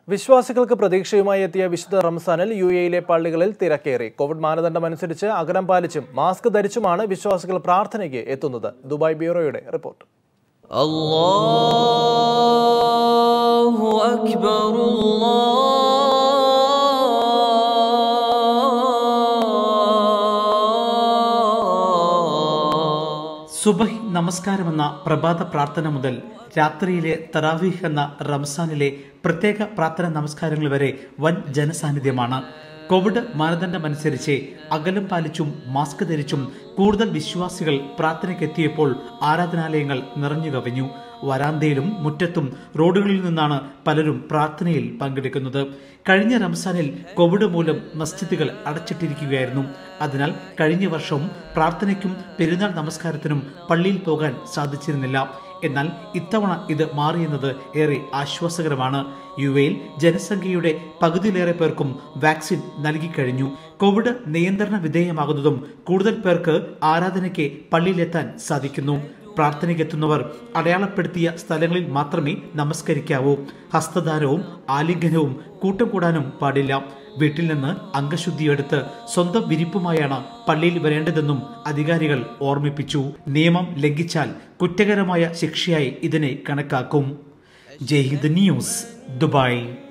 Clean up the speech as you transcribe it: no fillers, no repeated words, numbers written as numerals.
വിശ്വാസികൾക്ക് പ്രതീക്ഷയുമായി എത്തിയ വിശുദ്ധ റംസാനിൽ യുഎഇയിലെ പള്ളികളിൽ തിരക്കേറി. കോവിഡ് മാനദണ്ഡമനുസരിച്ച് അകലം പാലിച്ചും മാസ്ക് ധരിച്ചുമാണ് വിശ്വാസികൾ പ്രാർത്ഥനയ്ക്ക് എത്തുന്നത്. ദുബായ് ബ്യൂറോയുടെ റിപ്പോർട്ട്. അല്ലാഹു അക്ബർ സുബഹി നമസ്കാരമെന്ന പ്രഭാത പ്രാർത്ഥന മുതൽ രാത്രിയിലെ തറാവീഹ് എന്ന റംസാനിലെ പ്രത്യേക പ്രാർത്ഥന നമസ്കാരങ്ങൾ വരെ വൻ ജനസാന്നിധ്യമാണ്. കോവിഡ് മാനദണ്ഡമനുസരിച്ച് അകലം പാലിച്ചും മാസ്ക് ധരിച്ചും കൂടുതൽ വിശ്വാസികൾ പ്രാർത്ഥനയ്ക്കെത്തിയപ്പോൾ ആരാധനാലയങ്ങൾ നിറഞ്ഞു കവിഞ്ഞു. വരാന്തയിലും മുറ്റത്തും റോഡുകളിൽ നിന്നാണ് പലരും പ്രാർത്ഥനയിൽ പങ്കെടുക്കുന്നത്. കഴിഞ്ഞ റംസാനിൽ കോവിഡ് മൂലം മസ്ജിദുകൾ അടച്ചിട്ടിരിക്കുകയായിരുന്നു. അതിനാൽ കഴിഞ്ഞ വർഷവും പ്രാർത്ഥനയ്ക്കും പെരുന്നാൾ നമസ്കാരത്തിനും പള്ളിയിൽ പോകാൻ സാധിച്ചിരുന്നില്ല. എന്നാൽ ഇത്തവണ ഇത് മാറിയെന്നത് ഏറെ ആശ്വാസകരമാണ്. യുഎഇയിൽ ജനസംഖ്യയുടെ പകുതിയിലേറെ പേർക്കും വാക്സിൻ നൽകിക്കഴിഞ്ഞു. കോവിഡ് നിയന്ത്രണ വിധേയമാകുന്നതും കൂടുതൽ പേർക്ക് ആരാധനയ്ക്ക് പള്ളിയിലെത്താൻ സാധിക്കുന്നു. പ്രാർത്ഥനയ്ക്കെത്തുന്നവർ അടയാളപ്പെടുത്തിയ സ്ഥലങ്ങളിൽ മാത്രമേ നമസ്കരിക്കാവൂ. ഹസ്തദാനവും ആലിംഗനവും കൂട്ടം കൂടാനും പാടില്ല. വീട്ടിൽ നിന്ന് അംഗശുദ്ധിയെടുത്ത് സ്വന്തം വിരിപ്പുമായാണ് പള്ളിയിൽ വരേണ്ടതെന്നും അധികാരികൾ ഓർമ്മിപ്പിച്ചു. നിയമം ലംഘിച്ചാൽ കുറ്റകരമായ ശിക്ഷയായി ഇതിനെ കണക്കാക്കും. Jai Hind news, Dubai.